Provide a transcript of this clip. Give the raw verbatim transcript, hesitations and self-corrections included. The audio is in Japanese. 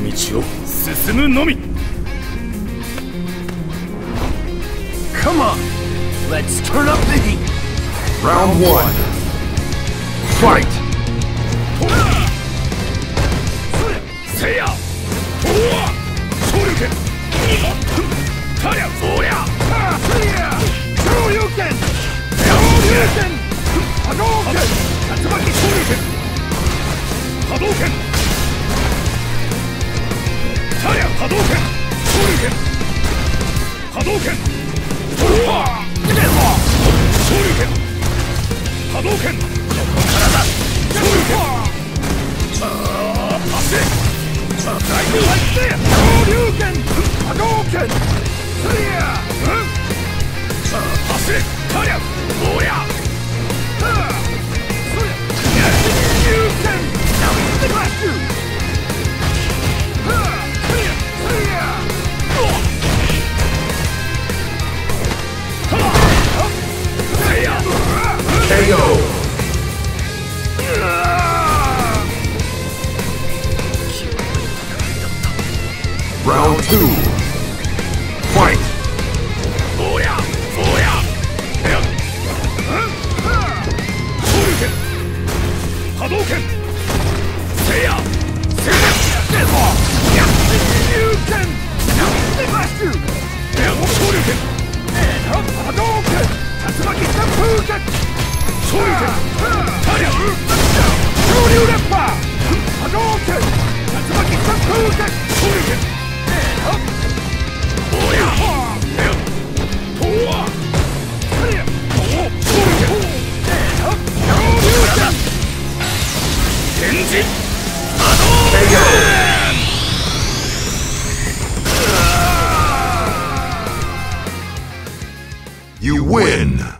道を進むのみ。 Come on, let's turn up the heat. Round one. Fight. せや。おわ。昇竜拳。たりゃおりゃ。 せや。昇竜拳。昇竜拳。波動拳。竜巻昇竜拳。 波動拳。たりゃ波動拳。昇竜拳。波動拳。おわ。昇竜拳。波動拳。体。昇竜拳。ああ、足。大竜拳。昇竜拳。波動拳。せや。うん。走れ。たりゃ。おりゃ。はあ。そりゃ。竜拳。ナイスバッシュ。はあ。せや。せや。はあ。せや。 ケーオー. Round two. Fight. おりゃ。おりゃ。や。昇竜拳。波動拳。せや。せや。や。竜拳。ナイスバッシュ。や。昇竜拳。波動拳。竜巻旋風拳。昇竜拳。たりゃ。昇竜連覇。波動拳。竜巻旋風拳。昇竜拳。おりゃ。とわ。たりゃ。お。昇竜拳。昇竜拳。天神。波動拳。 You win.